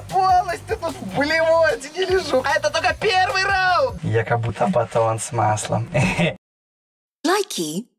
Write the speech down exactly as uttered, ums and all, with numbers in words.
полностью тут в блевотине лежу. А это только первый раунд. Я как будто батон с маслом. Likey